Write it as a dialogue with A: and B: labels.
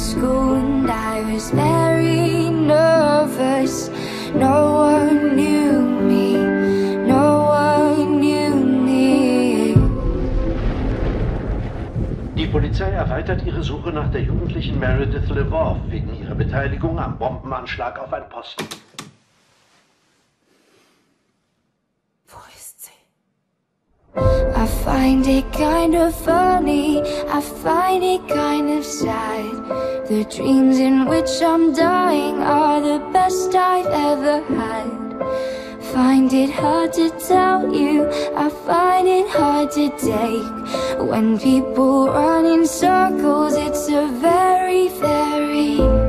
A: school and I was very nervous. No one knew me, no one knew me.
B: Die Polizei erweitert ihre Suche nach der jugendlichen Meredith LeVoff wegen ihrer Beteiligung am Bombenanschlag auf ein Posten.
A: Wo ist sie? I find it kind of funny, I find it kind of sad. The dreams in which I'm dying are the best I've ever had. Find it hard to tell you, I find it hard to take. When people run in circles, it's a very, very